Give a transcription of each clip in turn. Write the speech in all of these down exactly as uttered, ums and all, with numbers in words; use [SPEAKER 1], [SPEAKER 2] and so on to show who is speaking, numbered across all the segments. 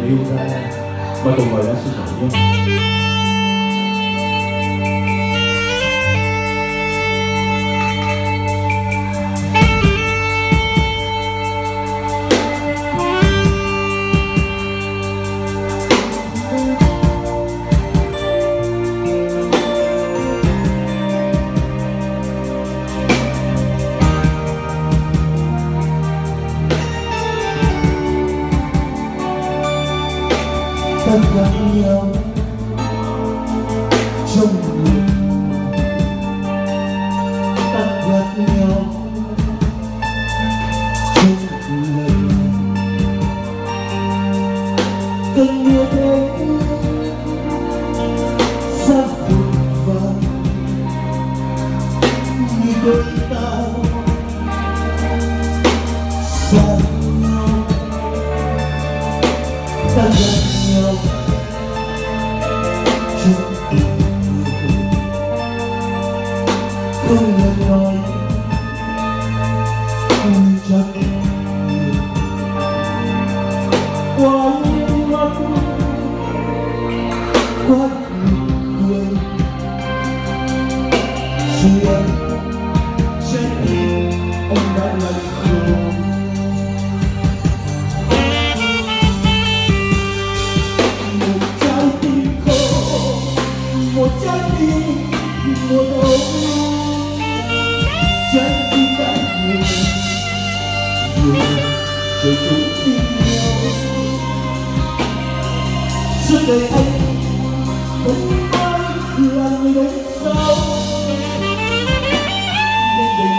[SPEAKER 1] yêu ra. Mời cùng mời ra sư phụ nhé.
[SPEAKER 2] Ta gặp nhau trong mộng, ta gặp nhau trong lần cơn mưa đến xa vụt vàng như đôi ta xa nhau. Ta gặp nhau trong tình người, không lời nói không chắc nhiều. Qua mắt qua nụ cười khi anh trái tim anh đã lạnh lùng. Một trái tim một ôm, trái tim đã nhiều nhiều rồi cũng tin nhau. Suốt đời anh vẫn mãi là người đến sau. Nên đây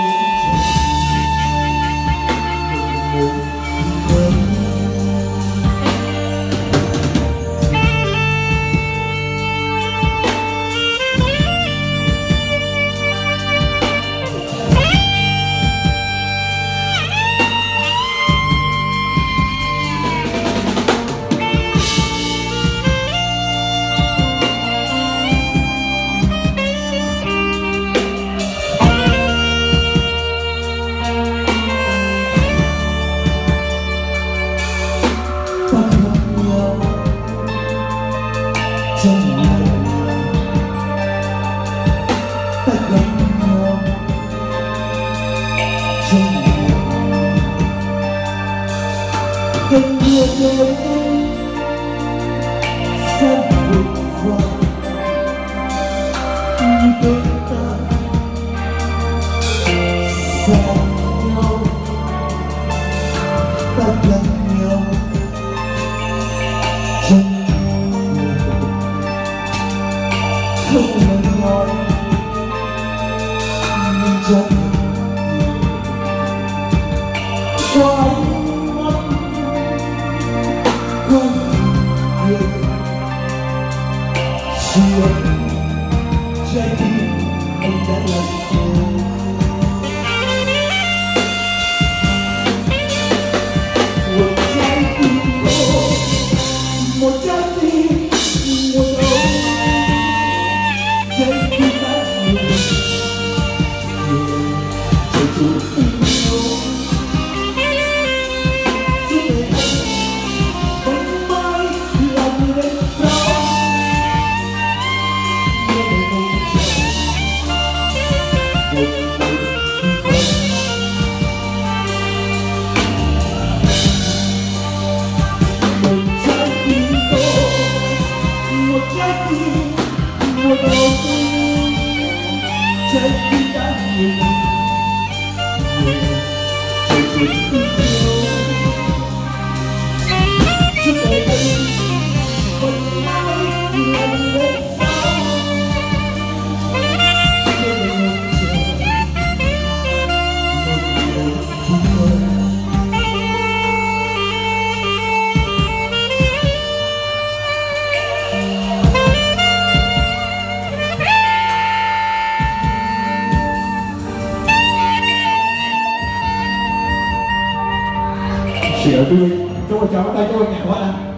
[SPEAKER 2] một một trong lòng ta gặp nhau trong lòng cơn mưa đến xa vụt vàng như đôi ta xa nhau. Ta gặp nhau trong không lời nói nhưng chắc qua ánh mắt qua người xưa trái tim anh đã lạnh lùng. Một trái tim khô, một trái tim một ôm, trái tim đã nhiều nhiều rồi cũng tin nhau. Suốt đời anh vẫn mãi là người đến sau. Nên đời mong chờ một lần đi quen. Một trái tim khô, một trái tim một ôm, trái tim đã nhiều nhiều rồi cũng tin nhau. Suốt đời anh vẫn mãi là người đến sau. Nên đời mong chờ một lần đi quen.
[SPEAKER 1] Chị ở quý vị, chúng tôi chào tay cho anh nhạc quá anh.